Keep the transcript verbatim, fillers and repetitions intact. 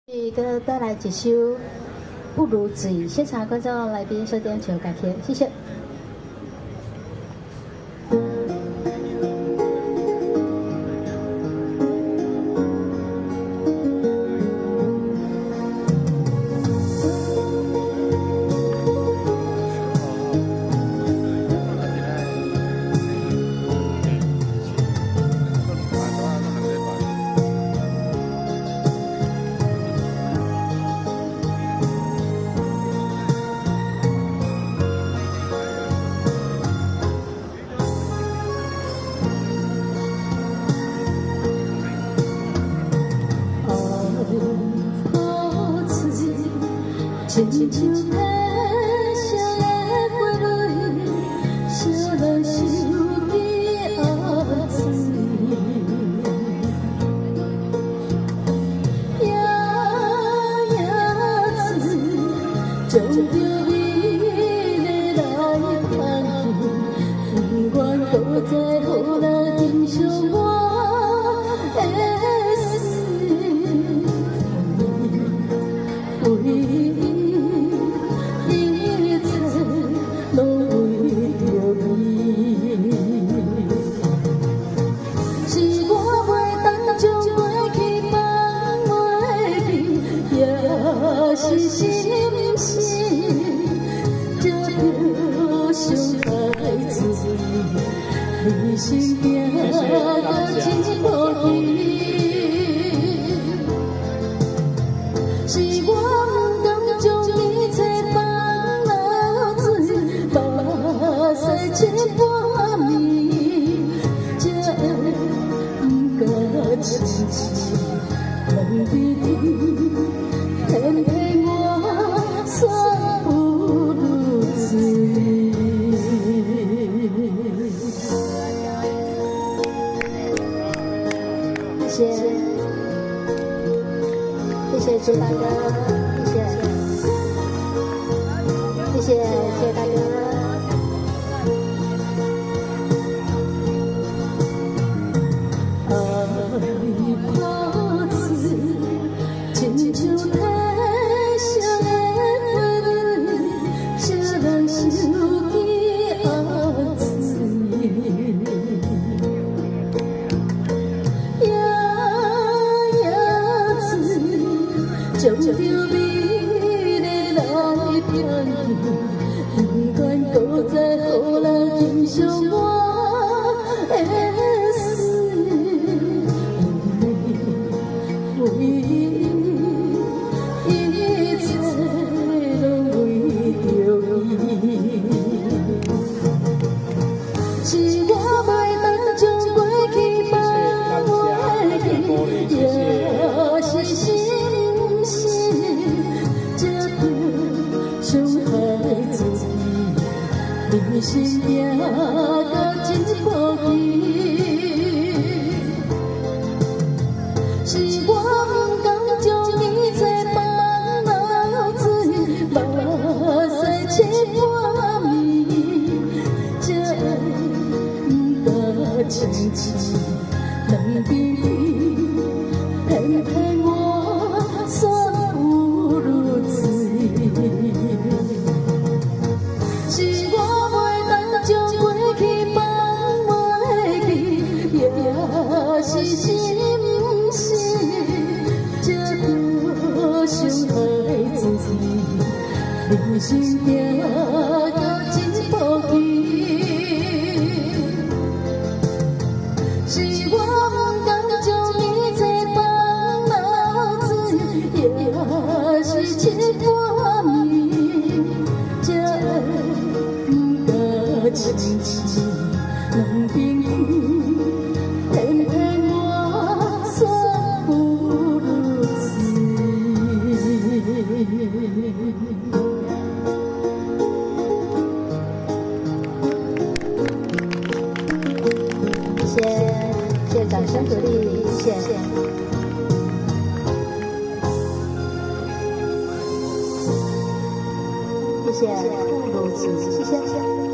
一个带来几首《不如自己》，现场观众来宾收点球，感谢，谢谢。亲像天上的花蕊，烧来收起黑水，夜夜子将着美丽来盼去，不愿搁再予人欣赏我的死，为是心事，这条伤害自己，一生行到真无期。是我不敢将一切放流水，目屎浸半暝，才会不敢亲亲问彼此，偏偏我算不如自。谢谢，谢谢朱大哥，谢谢，谢谢谢大哥。将着美丽来骗去，不愿搁再予人欣赏我的死，为一切拢为着伊，是我袂当将过去放袂记，也是心。伤害自己，人生行到真无期。是我不敢将一切放流水，目屎浸半暝，才会不敢亲亲两边偏偏我算不如自。是我袂当将过去放袂记，也是心事，这条伤害自己，人生行到真无期。是我不敢将一切放流水，也是浸半暝，才会亲亲两边去，偏偏我算不如自。谢谢，谢谢掌声鼓励，谢谢。谢谢，不如自，谢谢。